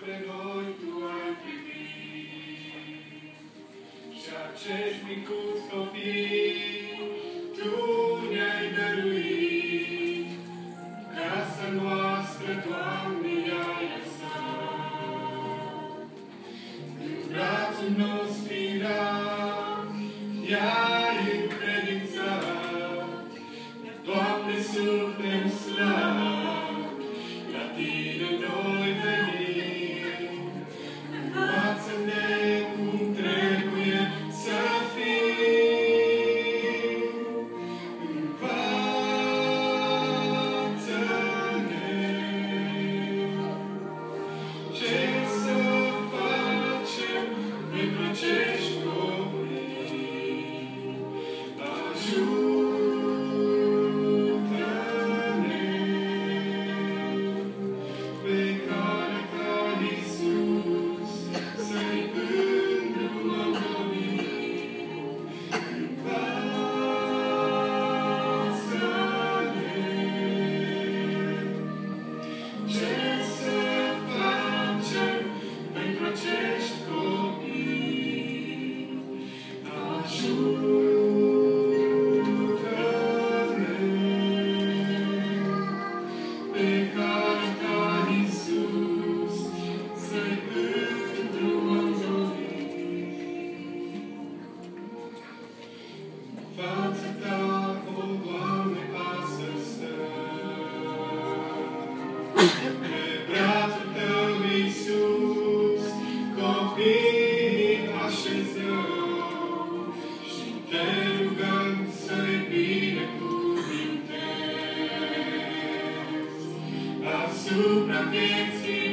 spre noi Tu ai privit. Și acest micuț copil Tu ne-ai dăruit. Casa noastră, Doamne, i-ai lăsat. În brațul nostru irat, i-ai încredințat. Doamne, suntem slabi, la Tine noi venim. Învață-ne cum trebuie să fim. Învață-ne ce să facem pentru acești copii. Ajută-ne pe calea Ta, Iisus, să-i îndrumăm noi. Învață-ne ce să facem pentru acești copii. Ajută-ne pe calea Ta, Iisus, să-i îndrumăm noi. În fața Ta, o Doamne, astăzi stăm. Pe brațul Tău, Iisus, copiii așezăm și Te rugăm să-i binecuvintezi asupra vieții